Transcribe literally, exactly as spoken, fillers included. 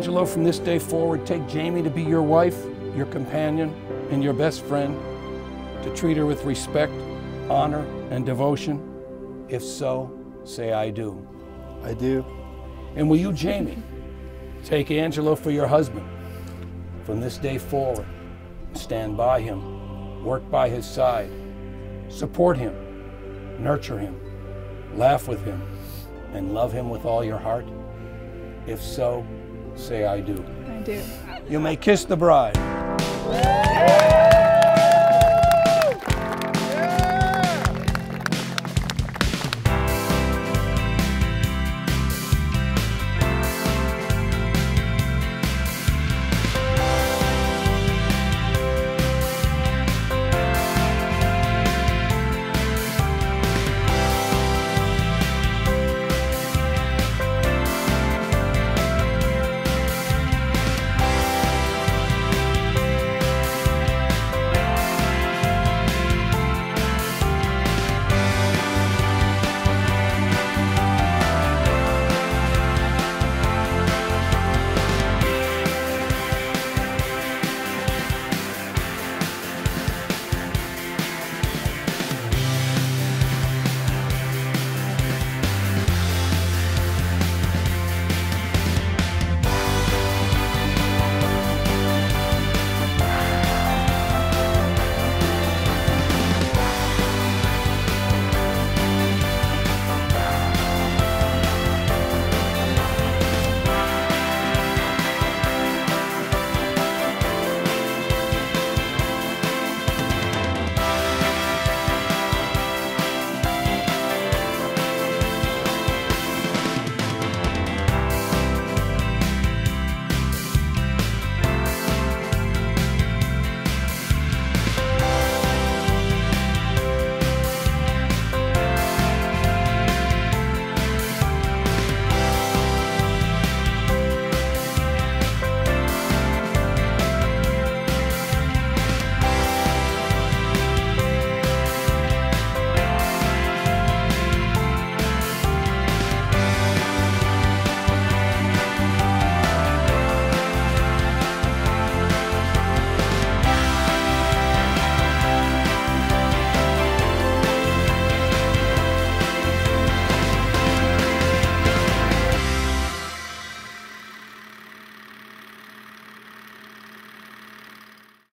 Angelo, from this day forward, take Jamie to be your wife, your companion, and your best friend, to treat her with respect, honor, and devotion? If so, say I do. I do. And will you, Jamie, take Angelo for your husband, from this day forward, stand by him, work by his side, support him, nurture him, laugh with him, and love him with all your heart? If so, say I do. I do. You may kiss the bride.